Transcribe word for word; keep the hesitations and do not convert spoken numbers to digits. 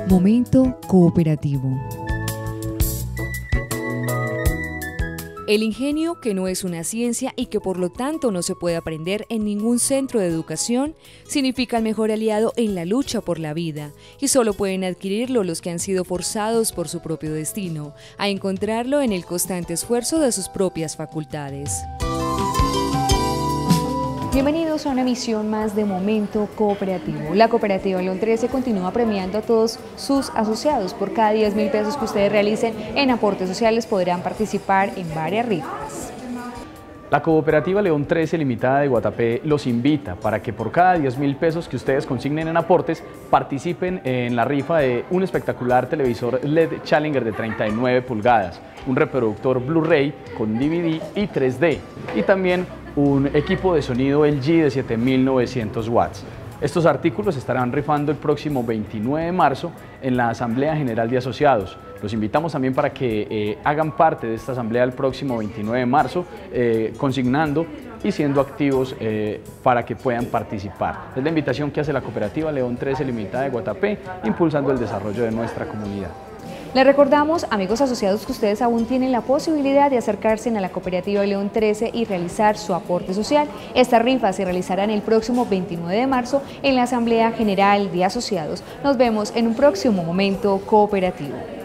Momento cooperativo. El ingenio, que no es una ciencia y que por lo tanto no se puede aprender en ningún centro de educación, significa el mejor aliado en la lucha por la vida, y solo pueden adquirirlo los que han sido forzados por su propio destino, a encontrarlo en el constante esfuerzo de sus propias facultades. Bienvenidos a una emisión más de Momento Cooperativo. La Cooperativa León trece continúa premiando a todos sus asociados. Por cada diez mil pesos que ustedes realicen en aportes sociales podrán participar en varias rifas. La Cooperativa León trece Limitada de Guatapé los invita para que por cada diez mil pesos que ustedes consignen en aportes participen en la rifa de un espectacular televisor L E D Challenger de treinta y nueve pulgadas, un reproductor Blu-ray con D V D y tres D y también un equipo de sonido L G de siete mil novecientos watts. Estos artículos estarán rifando el próximo veintinueve de marzo en la Asamblea General de Asociados. Los invitamos también para que eh, hagan parte de esta asamblea el próximo veintinueve de marzo, eh, consignando y siendo activos eh, para que puedan participar. Es la invitación que hace la Cooperativa León trece Limitada de Guatapé, impulsando el desarrollo de nuestra comunidad. Les recordamos, amigos asociados, que ustedes aún tienen la posibilidad de acercarse a la Cooperativa León trece y realizar su aporte social. Esta rifa se realizará el próximo veintinueve de marzo en la Asamblea General de Asociados. Nos vemos en un próximo Momento Cooperativo.